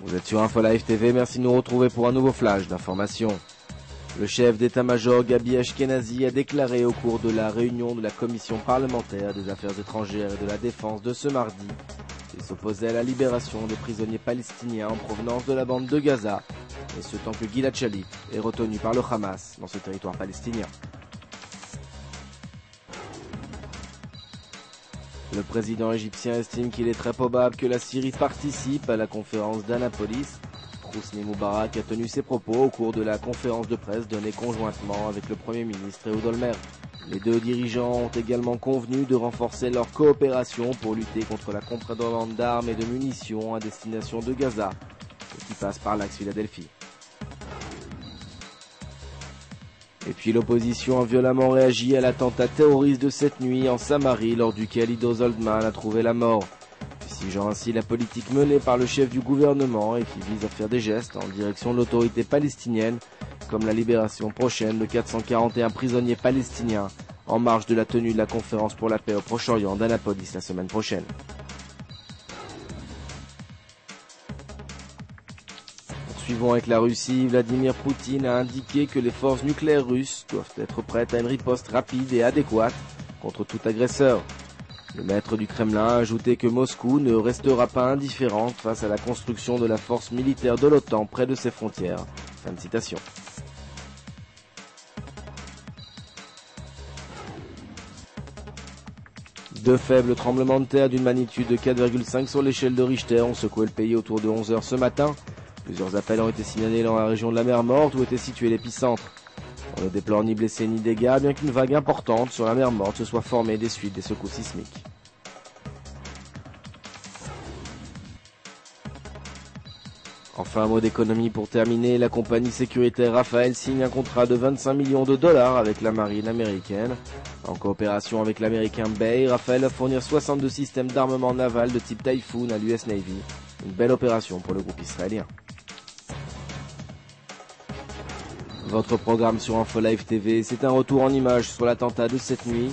Vous êtes sur InfoLive TV, merci de nous retrouver pour un nouveau flash d'information. Le chef d'état-major Gabi Ashkenazi a déclaré au cours de la réunion de la commission parlementaire des affaires étrangères et de la défense de ce mardi qu'il s'opposait à la libération des prisonniers palestiniens en provenance de la bande de Gaza, et ce tant que Gilad Shalit est retenu par le Hamas dans ce territoire palestinien. Le président égyptien estime qu'il est très probable que la Syrie participe à la conférence d'Annapolis. Hosni Moubarak a tenu ses propos au cours de la conférence de presse donnée conjointement avec le Premier ministre Ehud Olmert. Les deux dirigeants ont également convenu de renforcer leur coopération pour lutter contre la contrebande d'armes et de munitions à destination de Gaza, qui passe par l'axe Philadelphie. Et puis l'opposition a violemment réagi à l'attentat terroriste de cette nuit en Samarie, lors duquel Ido Zoldman a trouvé la mort, fustigeant ainsi la politique menée par le chef du gouvernement et qui vise à faire des gestes en direction de l'autorité palestinienne, comme la libération prochaine de 441 prisonniers palestiniens en marge de la tenue de la conférence pour la paix au Proche-Orient d'Annapolis la semaine prochaine. Suivant avec la Russie, Vladimir Poutine a indiqué que les forces nucléaires russes doivent être prêtes à une riposte rapide et adéquate contre tout agresseur. Le maître du Kremlin a ajouté que Moscou ne restera pas indifférente face à la construction de la force militaire de l'OTAN près de ses frontières. Fin de citation. Deux faibles tremblements de terre d'une magnitude de 4,5 sur l'échelle de Richter ont secoué le pays autour de 11 h ce matin. Plusieurs appels ont été signalés dans la région de la mer Morte où était situé l'épicentre. On ne déplore ni blessés ni dégâts, bien qu'une vague importante sur la mer Morte se soit formée des suites des secousses sismiques. Enfin, un mot d'économie pour terminer, la compagnie sécuritaire Rafael signe un contrat de 25 millions de dollars avec la marine américaine. En coopération avec l'américain Bay, Rafael va fournir 62 systèmes d'armement naval de type Typhoon à l'US Navy. Une belle opération pour le groupe israélien. Votre programme sur InfoLive TV, c'est un retour en images sur l'attentat de cette nuit.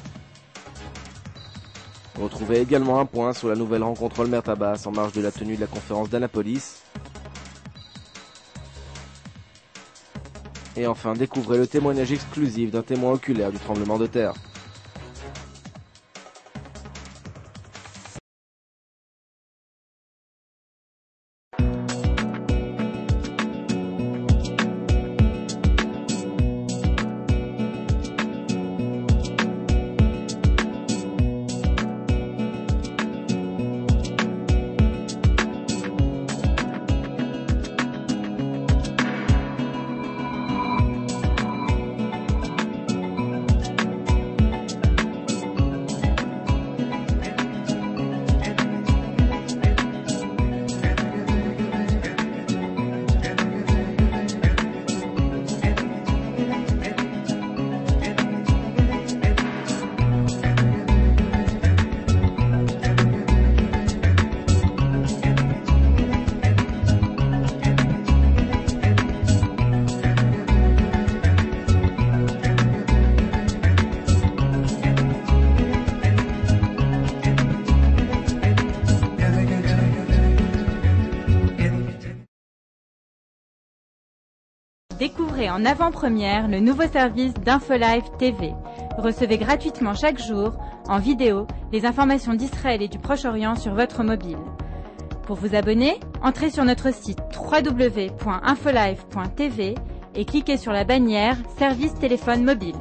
Retrouvez également un point sur la nouvelle rencontre Olmert-Abbas en marge de la tenue de la conférence d'Annapolis. Et enfin, découvrez le témoignage exclusif d'un témoin oculaire du tremblement de terre. Découvrez en avant-première le nouveau service d'InfoLive TV. Recevez gratuitement chaque jour, en vidéo, les informations d'Israël et du Proche-Orient sur votre mobile. Pour vous abonner, entrez sur notre site www.infolive.tv et cliquez sur la bannière Service téléphone mobile.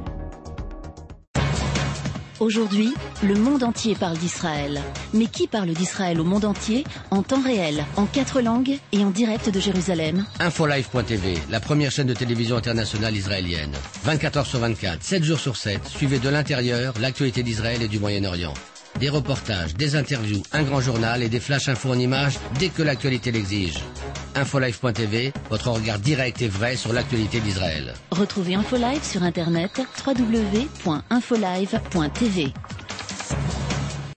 Aujourd'hui, le monde entier parle d'Israël. Mais qui parle d'Israël au monde entier, en temps réel, en 4 langues et en direct de Jérusalem? InfoLive.tv, la première chaîne de télévision internationale israélienne. 24 heures sur 24, 7 jours sur 7, suivez de l'intérieur l'actualité d'Israël et du Moyen-Orient. Des reportages, des interviews, un grand journal et des flash infos en images dès que l'actualité l'exige. InfoLive.tv, votre regard direct et vrai sur l'actualité d'Israël. Retrouvez InfoLive sur internet www.infolive.tv.